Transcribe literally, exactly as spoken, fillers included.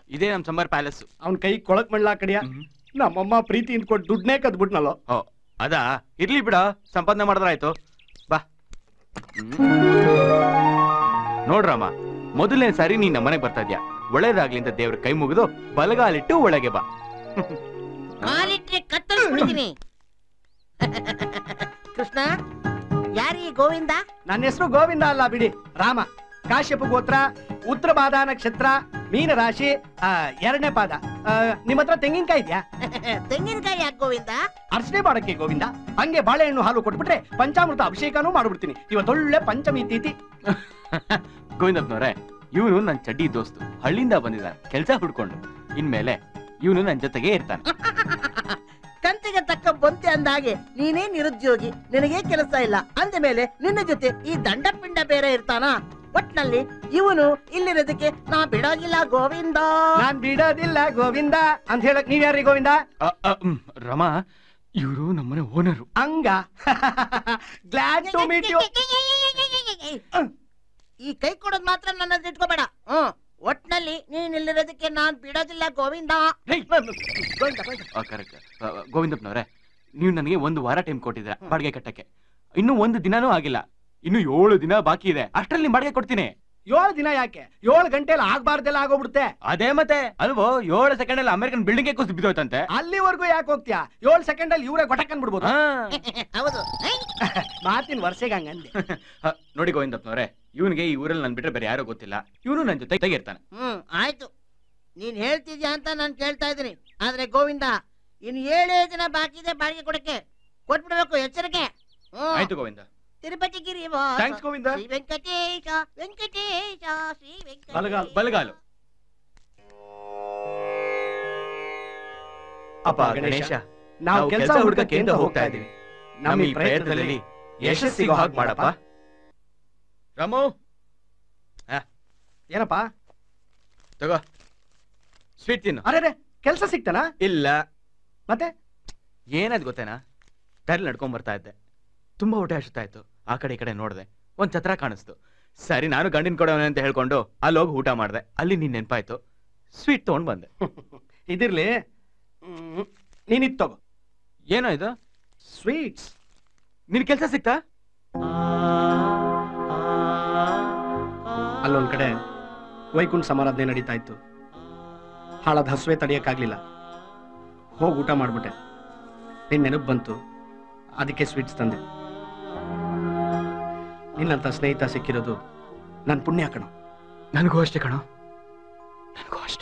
ಇದೇ ನಮ್ ಸಂಬಾರ್ ಪ್ಯಾಲೇಸ್. ಅವ್ನ ಕೈ ಕೊಳಕ್ ಮಣ್ಲಾ ಕಡಿಯ ನಮ್ಮಮ್ಮ ಪ್ರೀತಿಯಿಂದ ಕೊಟ್ಟು ದುಡ್ಡನ್ನೇ ಕದ್ಬಿಟ್ನಲ್ಲೋ. ಓ ಅದಾ, ಇರ್ಲಿ ಬಿಡ, ಸಂಪಾದನೆ ಮಾಡಿದ್ರಾಯ್ತು. ಬಾ ನೋಡ್ರಮ್ಮ, ಮೊದಲನೇ ಸಾರಿ ನೀನ್ ನಮ್ಮನೆಗೆ ಬರ್ತಾ ಇದ್ಯಾ. ಒಳ್ಳೇದಾಗ್ಲಿ ಅಂತ ದೇವ್ರ ಕೈ ಮುಗಿದು ಬಲಗಾಲಿಟ್ಟು ಒಳಗೆ ಬಾ. ಕತ್ತರಿಸ್ಬಿಡ್ತೀನಿ. ಕೃಷ್ಣ, ಯಾರೀ ಗೋವಿಂದ? ನನ್ನ ಹೆಸರು ಗೋವಿಂದ ಅಲ್ಲ ಬಿಡಿ, ರಾಮ. ಕಾಶ್ಯಪ ಗೋತ್ರ, ಉತ್ತರ ಪಾದ ನಕ್ಷತ್ರ, ಮೀನ ರಾಶಿ, ಎರಡನೇ ಪಾದ. ನಿಮ್ ಹತ್ರ ತೆಂಗಿನಕಾಯಿ ಇದೆಯಾ? ತೆಂಗಿನಕಾಯಿ ಯಾಕೆ ಗೋವಿಂದ? ಅರ್ಚನೆ ಮಾಡಕ್ಕೆ ಗೋವಿಂದ. ಹಂಗೆ ಬಾಳೆಹಣ್ಣು ಹಾಲು ಕೊಟ್ಬಿಟ್ರೆ ಪಂಚಾಮೃತ ಅಭಿಷೇಕನೂ ಮಾಡ್ಬಿಡ್ತೀನಿ. ಇವತ್ತೊಳ್ಳೆ ಪಂಚಮಿ ತಿಥಿ. ಗೋವಿಂದಪ್ಪನವ್ರೆ, ಇವನು ನನ್ ಚಡ್ಡಿ ದೋಸ್ತು, ಹಳ್ಳಿಯಿಂದ ಬಂದಿದ್ದಾನೆ ಕೆಲ್ಸ ಹುಡ್ಕೊಂಡು. ಇನ್ಮೇಲೆ ಇವನು ನನ್ ಜೊತೆಗೆ ಇರ್ತಾನೆ. ಕಂತಿಗೆ ತಕ್ಕ ಬೊಂತೆ ಅಂದಾಗೆ ನೀನೇ ನಿರುದ್ಯೋಗಿ, ನಿನಗೆ ಕೆಲಸ ಇಲ್ಲ ಅಂದ ಮೇಲೆ ನಿನ್ನ ಜೊತೆ ಈ ದಂಡ ಪಿಂಡ ಬೇರೆ ಇರ್ತಾನ? ಒಟ್ನಲ್ಲಿ ಇವನು ಇಲ್ಲಿರೋದಕ್ಕೆ ನಾ ಬಿಡೋದಿಲ್ಲ ಗೋವಿಂದ. ನಾನ್ ಬಿಡೋದಿಲ್ಲ ಗೋವಿಂದ ಅಂತ ಹೇಳಕ್ ನೀವ್ ಯಾರೀ ಗೋವಿಂದ? ರಮಾ, ಇವರು ನಮ್ಮನೆ ಓನರು. ಹಂಗ ಗ್ಲಾಡ್ ಟು ಮೀಟ್ ಯು. ಈ ಕೈ ಕೊಡೋದ್ ಮಾತ್ರ ನನ್ನ ಇಟ್ಕೋಬೇಡ. ಹ್ಮ್, ಒಟ್ನಲ್ಲಿ ನೀನ್ ಇಲ್ಲಿರೋದಕ್ಕೆ ನಾನ್ ಬಿಡೋದಿಲ್ಲ ಗೋವಿಂದ. ಕರೆಕ್ಟ್. ಗೋವಿಂದಪ್ಪನವ್ರೆ, ನೀವು ನನಗೆ ಒಂದು ವಾರ ಟೈಮ್ ಕೊಟ್ಟಿದ್ದೀರಾ ಬಾಡಿಗೆ ಕಟ್ಟಕ್ಕೆ. ಇನ್ನು ಒಂದು ದಿನಾನೂ ಆಗಿಲ್ಲ, ಇನ್ನು ಏಳು ದಿನ ಬಾಕಿ ಇದೆ. ಅಷ್ಟ್ರಲ್ಲಿ ಬಾಡಿಗೆ ಕೊಡ್ತೀನಿ. ಏಳು ದಿನ ಯಾಕೆ? ಏಳು ಗಂಟೆಲ್ಲ ಆಗ್ಬಾರ್ದೆಲ್ಲ ಆಗೋಗ್ಬಿಡುತ್ತೆ. ಅದೇ ಮತ್ತೆ ಅಲ್ವೋ, ಏಳು ಸೆಕೆಂಡ್ ಅಲ್ಲಿ ಅಮೆರಿಕನ್ ಬಿಲ್ಡಿಂಗ್ ಕುಸಿದು ಬಿದ್ದೋಯ್ತಂತೆ. ಅಲ್ಲಿವರೆಗೂ ಯಾಕೆ ಹೋಗ್ತೀಯಾ? ಏಳು ಸೆಕೆಂಡ್ ಅಲ್ಲಿ ಇವರೇ ಗೊಟಕನ್ ಬಿಡ್ಬೋದು. ಹೌದು, ಮಾತಿನ ವರ್ಷಗೆ ಹಂಗಂದೆ. ನೋಡಿ ಗೋವಿಂದಪ್ಪನವ್ರೆ, ಇವನಿಗೆ ಈ ಊರಲ್ಲಿ ನನ್ ಬಿಟ್ರೆ ಬೇರೆ ಯಾರೋ ಗೊತ್ತಿಲ್ಲ. ಇವನು ನನ್ ಜೊತೆ ತೆಗಿರ್ತಾನೆ. ಹ್ಮ್, ಆಯ್ತು. ನೀನ್ ಹೇಳ್ತಿದ್ಯಾ ಅಂತ ನಾನ್ ಕೇಳ್ತಾ ಇದ್ದೀನಿ. ಆದ್ರೆ ಗೋವಿಂದ, ಇನ್ ಏಳೇ ದಿನ ಬಾಕಿ ಇದೆ ಬಾಡಿಗೆ ಕೊಡಕ್ಕೆ. ಕೊಟ್ಬಿಡ್ಬೇಕು, ಎಚ್ಚರಿಕೆ. ಆಯ್ತು ಗೋವಿಂದ. ತಿರುಪತಿ ಗಿರಿ ಥ್ಯಾಂಕ್ಸ್ ಗೋವಿಂದ. ಶ್ರೀ ವೆಂಕಟೇಶ ವೆಂಕಟೇಶ ಶ್ರೀ ವೆಂಕಟೇಶ. ಬಲಗಾಲು ಬಲಗಾಲು. ಅಪ್ಪ ಗಣೇಶ, ನಾವು ಕೆಲಸ ಹುಡುಕಕ್ಕೆ ಅಂತ ಹೋಗ್ತಾ ಇದೀವಿ. ನಮ್ಮ ಈ ಪ್ರಯತ್ನದಲ್ಲಿ ಯಶಸ್ಸು ಸಿಗೋ ಹಾಗೆ ಮಾಡಪ್ಪ. ರಾಮು, ಏನಪ್ಪಾ? ತಗೋ ಸ್ವೀಟ್ ತಿನ್ನು. ಅರೆ, ಕೆಲ್ಸ ಸಿಕ್ತಾನ? ಇಲ್ಲ. ಮತ್ತೆ ಏನಾದ್ ಗೊತ್ತೇನಾ, ದಾರಿ ನಡ್ಕೊಂಡ್ ಬರ್ತಾ ಇದ್ದೆ, ತುಂಬಾ ಹೊಟ್ಟೆ ಹಸಿತಾ ಇತ್ತು. ಆ ಕಡೆ ಈ ಕಡೆ ನೋಡ್ದೆ, ಒಂದ್ ಛತ್ರ ಕಾಣಿಸ್ತು. ಸರಿ, ನಾನು ಗಂಡಿನ ಕೊಡವನೆ ಅಂತ ಹೇಳ್ಕೊಂಡು ಅಲ್ಲಿ ಹೋಗಿ ಊಟ ಮಾಡ್ದೆ. ಅಲ್ಲಿ ನೀನ್ ನೆನಪಾಯ್ತು, ಸ್ವೀಟ್ ತಗೊಂಡ್ ಬಂದೆ. ಇದಿರ್ಲಿ, ನೀನಿದ್ ತಗೋ. ಏನೋ ಇದು? ಸ್ವೀಟ್ಸ್. ನಿನ್ ಕೆಲ್ಸ ಸಿಕ್ತಾ? ಅಲ್ಲೊಂದ್ ಕಡೆ ವೈಕುಂಠ ಸಮಾರಾಧನೆ ನಡೀತಾ ಇತ್ತು. ಹಾಳದ ಹಸುವೆ ತಡೆಯಕ್ಕಾಗ್ಲಿಲ್ಲ, ಹೋಗಿ ಊಟ ಮಾಡ್ಬಿಟ್ಟೆ. ನಿನ್ ನೆನಪು ಬಂತು, ಅದಕ್ಕೆ ಸ್ವೀಟ್ಸ್ ತಂದೆ. ನಿನ್ನಂತ ಸ್ನೇಹಿತ ಸಿಕ್ಕಿರೋದು ನನ್ ಪುಣ್ಯ ಕಣೋ. ನನಗೂ ಅಷ್ಟೇ ಕಣೋ, ನನಗೂ ಅಷ್ಟೇ.